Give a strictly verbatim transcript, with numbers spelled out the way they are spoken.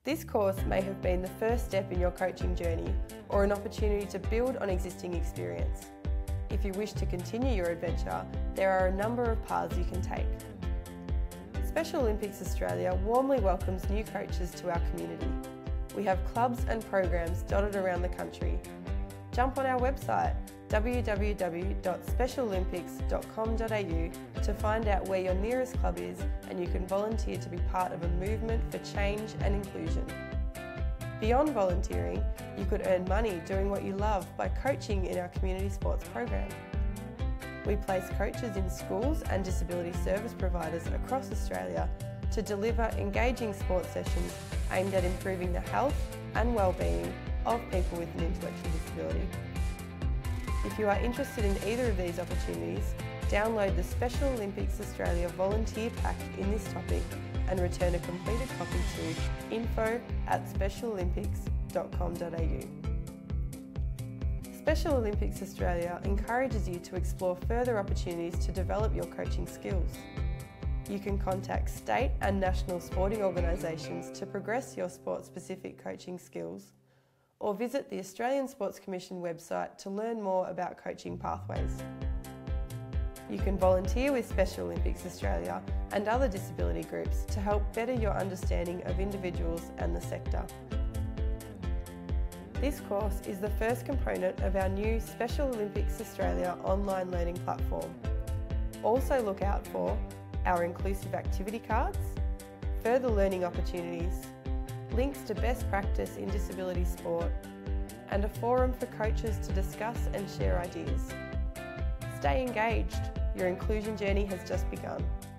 This course may have been the first step in your coaching journey or an opportunity to build on existing experience. If you wish to continue your adventure, there are a number of paths you can take. Special Olympics Australia warmly welcomes new coaches to our community. We have clubs and programs dotted around the country. Jump on our website w w w dot special olympics dot com dot a u to find out where your nearest club is, and you can volunteer to be part of a movement for change and inclusion. Beyond volunteering, you could earn money doing what you love by coaching in our community sports program. We place coaches in schools and disability service providers across Australia to deliver engaging sports sessions aimed at improving the health and well-being of people with an intellectual disability. If you are interested in either of these opportunities, download the Special Olympics Australia volunteer pack in this topic and return a completed copy to info at special olympics dot com dot a u. Special Olympics Australia encourages you to explore further opportunities to develop your coaching skills. You can contact state and national sporting organisations to progress your sport-specific coaching skills, or visit the Australian Sports Commission website to learn more about coaching pathways. You can volunteer with Special Olympics Australia and other disability groups to help better your understanding of individuals and the sector. This course is the first component of our new Special Olympics Australia online learning platform. Also look out for our inclusive activity cards, further learning opportunities, links to best practice in disability sport, and a forum for coaches to discuss and share ideas. Stay engaged, your inclusion journey has just begun.